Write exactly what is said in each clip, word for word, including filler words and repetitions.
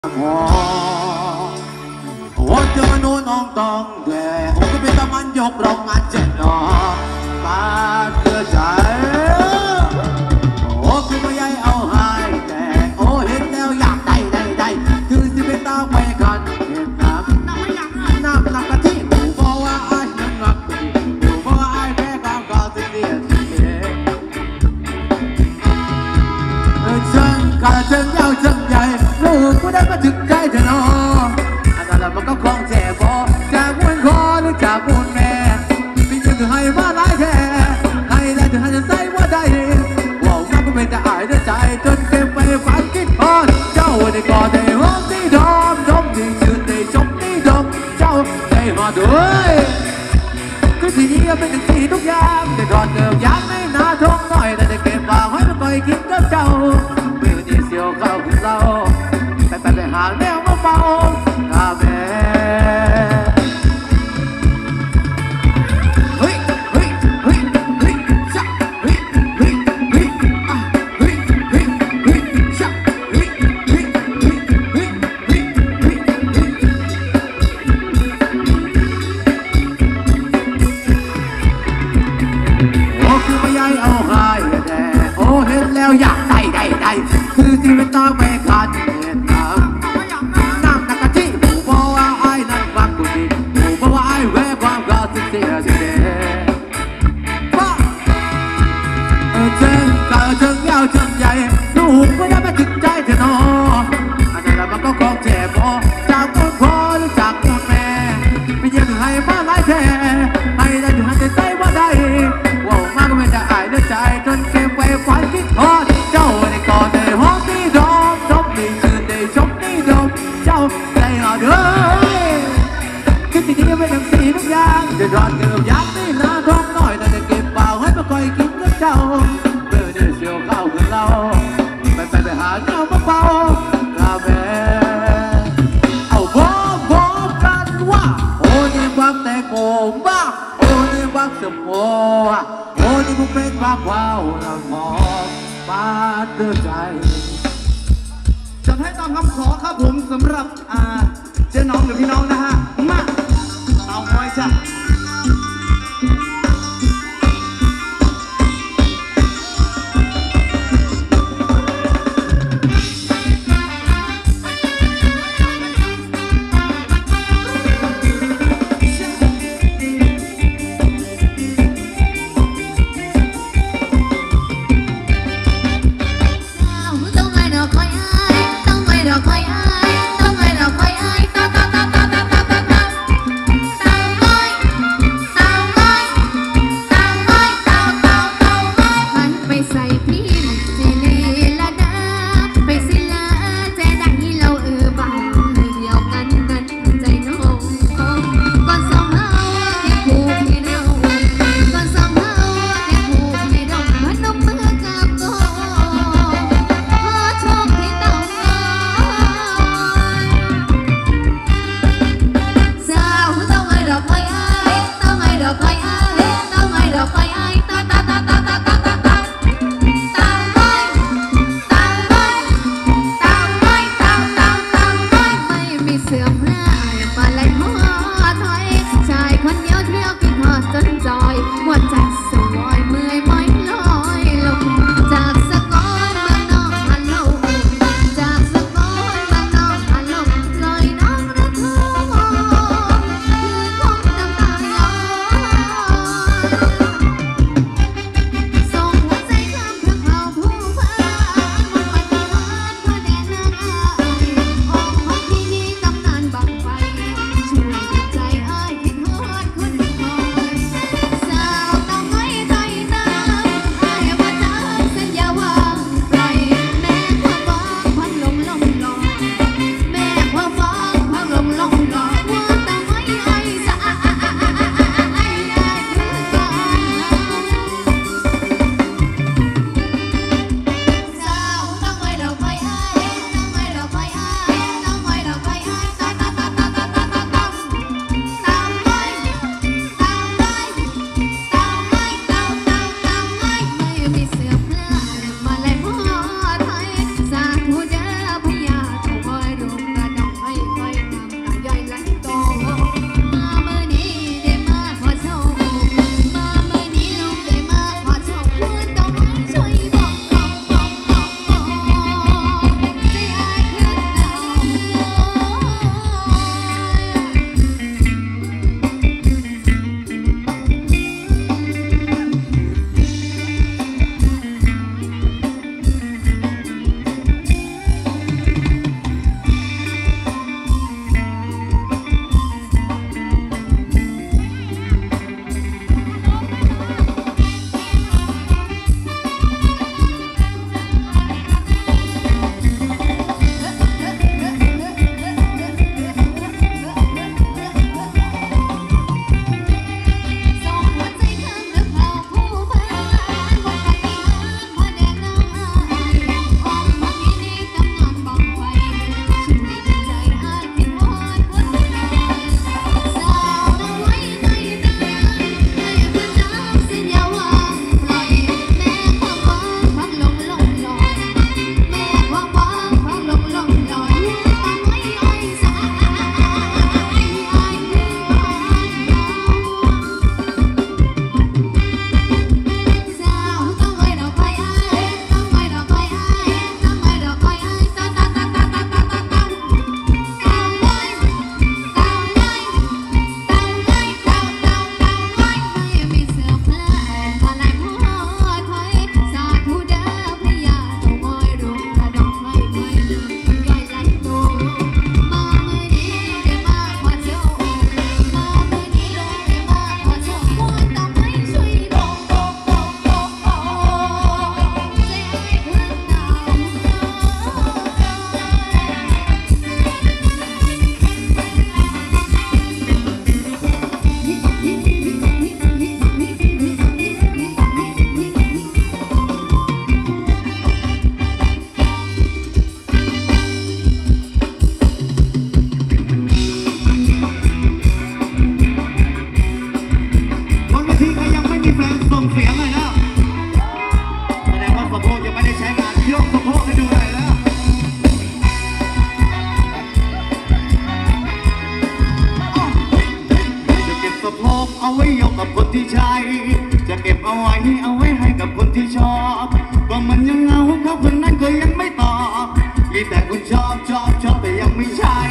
โอ้โอ้เจอมนุษย์น้องต้องแก่โอ้ก็เป็นตะมันยกรองงานเจ็ดหนอมาเกิดใจโอ้คือไม่ใหญ่เอาหายแต่โอ้เห็นแล้วอยากได้ได้ได้คือสิเป็นตาไม่กันเห็นน้ำน้ำไม่อยากน้ำน้ำกะทิหมูบอกว่าไอ้ยังรักดีหมูบอกว่าไอ้แพ้ก้าวก้าวสิเดียสิเดียฉันกะฉันยาวฉันใหญ่ลูกกูได้มาถึงใจเธอเนาะอันนั้นมันก็คงแจ่บอจากมวนคอหรือจากมวนแม่พี่จะคือให้มาหลายแค่ให้ได้ถึงให้จะใส่ว่าได้ว่ามาก็เป็นแต่อายด้วยใจจนเก็บไปฝันคิดพอเจ้าได้ก่อได้หอมที่ดอมดมที่ชื่นได้ชมที่ดมเจ้าได้มาด้วยคือที่นี่เป็นสิ่งทุกอย่างแต่ก่อนเดิมยังไม่น่าท้องน้อยแต่ได้เก็บปากให้มันคอยคิดกับเจ้าเมื่อที่เสียวเข้าขึ้นเราไปไปไปหาแนวมาเป่ากาแฟเฮ้ยเฮ้ยเฮ้ยเฮ้ยชักเฮ้ยเฮ้ยเฮ้ยอ่ะเฮ้ยเฮ้ยเฮ้ยชักเฮ้ยเฮ้ยเฮ้ยเฮ้ยเฮ้ยเฮ้ยโอ้คือไม่ใหญ่เอาหายแต่โอ้เห็นแล้วอยากได้ได้ได้คือที่ไม่ต้องไปขาดเห็นน้ำน้ำนักกะทิหมูบอกว่าไอ้นั่นรักกูดีหมูบอกว่าไอ้แวะความรักสิเสียสิเสียบ้าเออเชิงกะเชิงยาวเชิงใหญ่ลูกไม่ได้มาถึงใจเธอเนาะอันนั้นมันก็คงเจ็บพอจากมูลพ่อหรือจากมูลแม่ไม่ยังให้มาหลายแท้ให้ได้ถึงให้ใจว่าได้ว่ามากก็ไม่ได้อายด้วยใจจนเก็บไว้ฝันคิดทอดเจ้าได้ก่อนได้หอมที่ดอมดมที่ชื่นได้ชมที่ดมเจ้าได้หอดเอ้ยคิดที่นี่ไม่ต้องสีทุกอย่างเดือดร้อนเกือบยักษ์นี่นาท้องน้อยแต่ได้เก็บเปล่าให้มาคอยกินกับเจ้าเมื่อได้เสียวเข้าขึ้นเราไปไปไปหาเจ้ามาเป่ากาแฟเอาบอกบอกกันว่าโอ้นี่บักแต่โกงบ้าโอ้นี่บักสมโภโอ้นี่กูเป็นบักว้าวละหมอกมาเตือนใจจัดให้ตามคำขอครับผมสำหรับอ่าเจ๊น้องหรือพี่น้องนะฮะมาเอาไว้จ้ะต้องไม่รอคอยอ้ายต้องไม่รอคอยอ้ายตาตาตาตาตาตาตาเอาไว้ยกกับคนที่ใช่จะเก็บเอาไว้เอาไว้ให้กับคนที่ชอบก็มันยังเหงาเขาคนนั้นก็ยังไม่ตอบมีแต่คุณชอบชอบชอบแต่ยังไม่ใช่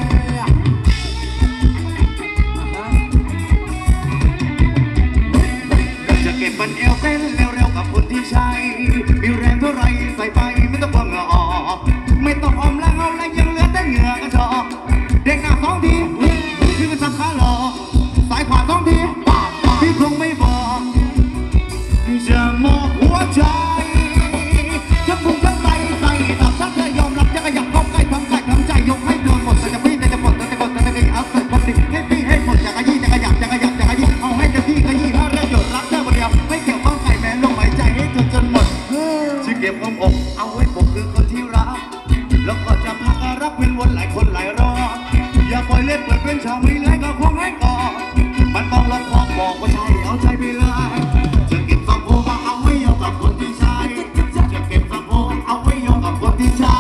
จะเก็บมันเอวเต้นเร็วๆกับคนที่ใช่มีแรงเท่าไรใส่ไปไม่ต้องกลัวเหงื่อออกไม่ต้องอมแล้วเอาแล้วยังเหลือแต่เหงื่อกระชอกเด็กหน้าสองทีชื่อสับขาหลอกสายขวาสองทีพี่คงไม่บอกจะมอบหัวใจจะพุ่งทั้งใจใส่ตับถ้าเธอยอมรับจะขยับเข้าใกล้ทำใจทำใจยกให้โดนหมดแต่จะพี่แต่จะหมดแต่จะหมดแต่จะขยับแต่ความติดให้พี่ให้หมดจะขยี้จะขยับจะขยับจะขยี้เอาให้เต็มที่ขยี้ถ้าเรื่องหยดรักเธอคนเดียวไม่เกี่ยวข้องใครแม้ลมหายใจให้เธอจนหมดจะเก็บความอกเอาไว้ปกคือคนที่รักแล้วก็จะพาการรักเป็นวนหลายคนหลายรอบอย่าปล่อยเล่นเปิดเป็นชาวไม่เลยก็คงให้ก่อมันต้องรับพอบอกว่าใช่เอาใจไปเลยจะเก็บสะโพกเอาไว้ยกกับคนที่ใช่จะเก็บสะโพกเอาไว้ยกกับคนที่ใช่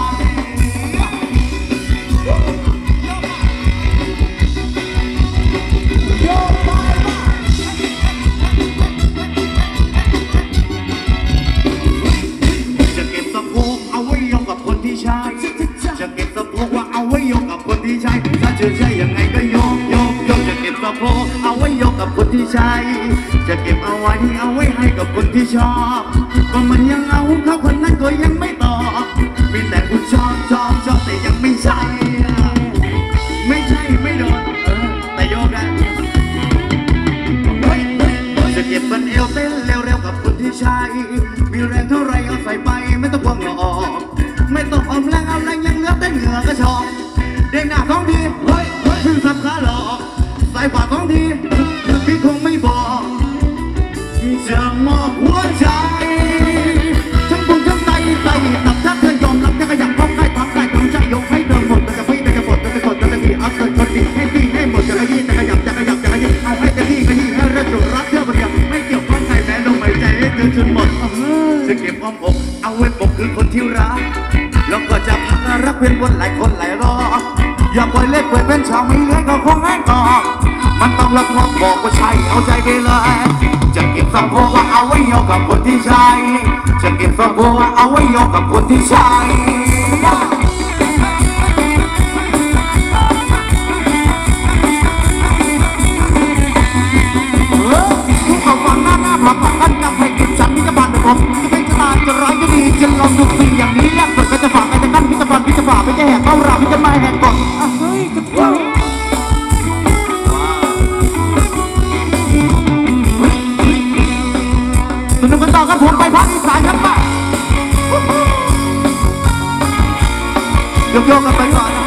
จะเก็บสะโพกเอาไว้ยกกับคนที่ใช่จะเก็บสะโพกว่าเอาไว้ยกกับคนที่ใช่ถ้าเจอใช่ยังไงก็ยกยกยกจะเก็บสะโพกเอาไว้ยกกับคนที่ใช่จะเก็บเอาไว้เอาไว้ให้กับคนที่ชอบก็มันยังเอาเขาคนนั้นก็ยังไม่ตอบมีแต่คุณชอบชอบชอบแต่ยังไม่ใช่ไม่ใช่ไม่โดนเออแต่โยกได้จะเก็บมันเอวเต้นเร็วๆกับคนที่ใช่มีแรงเท่าไรเอาใส่ไปไม่ต้องกลัวเหงื่อออกไม่ต้องอมแรงเอาแรงยังเหลือแต่เหงื่อกระชอกเด้งหน้าสองทีเฮ้ยขึ้นสับขาหลอกสายขวาสองทีพี่คงไม่บอกจะมอบหัวใจฉันคงจะใส่ใส่ตับถ้าเธอยอมรับจะขยับเข้าใกล้ทำได้ทำใจยกให้เดินหมดแต่จะพี่แต่จะหมดแต่จะกดแต่จะดีเอาเกินคนดีให้พี่ให้หมดจะขยี้จะขยับจะขยับจะขยี้เอาให้เต็มที่ขยี้ให้เรื่องจุดรักเธอคนเดียวไม่เกี่ยวข้องใครแม้ลมหายใจให้เธอจนหมดจะเก็บความอกเอาไว้ปกคือคนที่รักแล้วก็จะพักรักเป็นวนหลายคนหลายรอบอย่าปล่อยเล็กปล่อยเป็นชาวไม่เลี้ยงก็คงให้ก่อมันต้องรับรองบอกว่าใช่เอาใจไปเลยจะเก็บสะโพกว่าเอาไว้ยกกับคนที่ใช่จะเก็บสะโพกว่าเอาไว้ยกกับคนที่ใช่ทุกคนฟังหน้าหน้าผักกันกับให้กินฉันมิตรบาลเป็นผมจะเป็นจะตายจะร้ายจะดีจะลองดูสิ่งอย่างนี้แลกเปิดก็จะฝากกันจะกั้นมิตรบาลมิตรบาลไม่จะแหกเข้าราไม่จะไม่แหกก่อนเฮ้ยจะเจ้าสนุกกันต่อกันผมไปภาคอีสานครับมาโยกๆกันไปก่อน